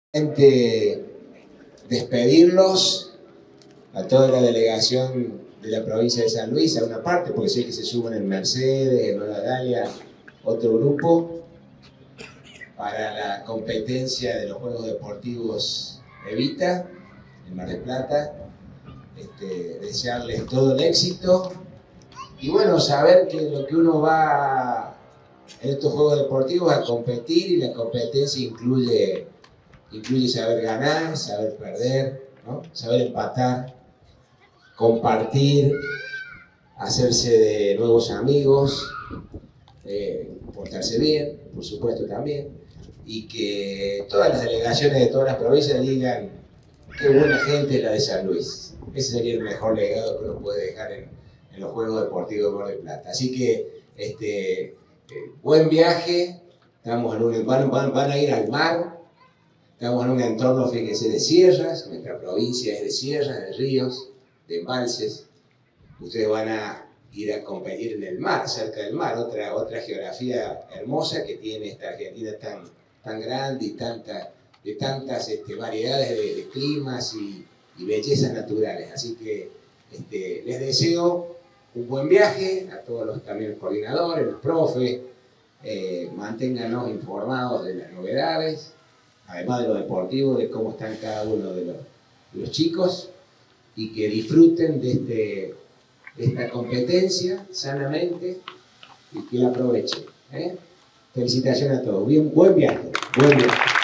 Despedirlos a toda la delegación de la provincia de San Luis, a una parte, porque sé que se suman en Mercedes, en Nueva Galia, otro grupo, para la competencia de los Juegos Deportivos Evita, en Mar del Plata. Desearles todo el éxito y bueno, saber que lo que uno va en estos Juegos Deportivos a competir, y la competencia incluye saber ganar, saber perder, ¿no? Saber empatar, compartir, hacerse de nuevos amigos, portarse bien, por supuesto también, y que todas las delegaciones de todas las provincias digan qué buena gente es la de San Luis. Ese sería el mejor legado que uno puede dejar en los Juegos Deportivos de Mar del Plata. Así que buen viaje, estamos en van a ir al mar. Estamos en un entorno, fíjense, de sierras. Nuestra provincia es de sierras, de ríos, de embalses. Ustedes van a ir a competir en el mar, cerca del mar, otra geografía hermosa que tiene esta Argentina tan grande y de tantas variedades de climas y bellezas naturales. Así que les deseo un buen viaje a todos también los coordinadores, los profes. Manténganos informados de las novedades, además de lo deportivo, de cómo están cada uno de los chicos, y que disfruten de esta competencia sanamente y que la aprovechen. Felicitaciones a todos. Buen viaje. Buen viaje.